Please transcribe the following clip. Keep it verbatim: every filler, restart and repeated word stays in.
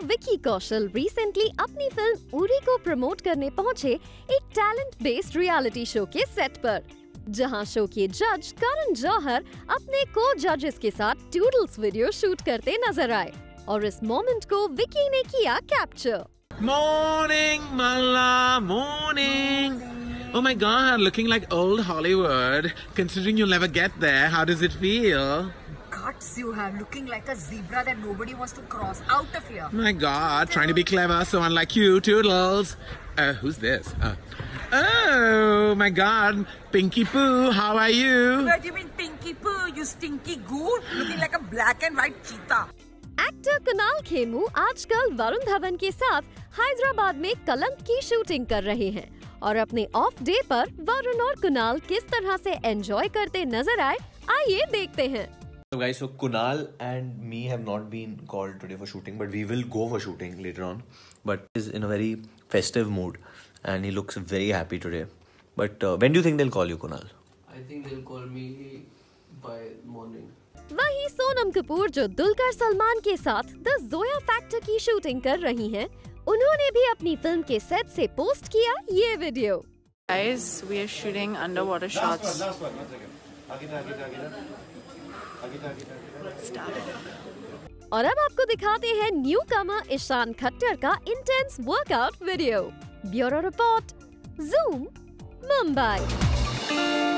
Vicky Kaushal recently अपनी film Uri को promote करने पहुंचे एक टैलेंट बेस्ड रियलिटी शो के सेट पर, जहां शो के जज करण जौहर अपने को जजेस के साथ टूडल्स वीडियो शूट करते नजर आए और इस मोमेंट को विकी ने किया capture. Morning, Mala, morning. Oh my God, looking like old Hollywood. Considering you'll never get there, how does it feel? Guts you have, looking like a zebra that nobody wants to cross. Out of here. My God, trying to be clever, so unlike you, Toodles. Uh, who's this? Uh, oh my God, Pinky Pooh, how are you? What do you mean Pinky Pooh, you stinky goo? Looking like a black and white cheetah. Actor Kunal Khemu आजकल वरुण धवन के साथ हैदराबाद में कलंक की shooting कर रहे हैं और अपने ऑफ डे पर वरुण और कुणाल किस तरह से एंजॉय करते नजर आए, आइए देखते हैं। So guys, so Kunal and me have not been called today for shooting, but we will go for shooting later on. But he's in a very festive mood and he looks very happy today. But uh, when do you think they'll call you, Kunal? I think they'll call me by morning. वहीं सोनम कपूर जो दुलकर सलमान के साथ the Zoya factor की shooting कर रही हैं, उन्होंने भी अपनी फिल्म के सेट से पोस्ट किया ये video. Guys, we are shooting underwater shots. और अब आपको दिखाते हैं न्यू कमर ईशान खट्टर का intense workout video. Bureau report, Zoom, Mumbai.